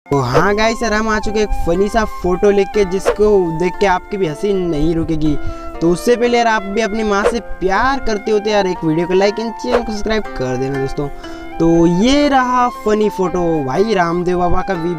तो हाँ गाइस यार, हम आ चुके एक फनी सा फोटो लेके जिसको देख के आपकी भी हंसी नहीं रुकेगी। तो उससे पहले यार, आप भी अपनी माँ से प्यार करते होते यार, एक वीडियो को लाइक एंड चैनल को सब्सक्राइब कर देना दोस्तों। तो ये रहा फनी फोटो भाई रामदेव बाबा का।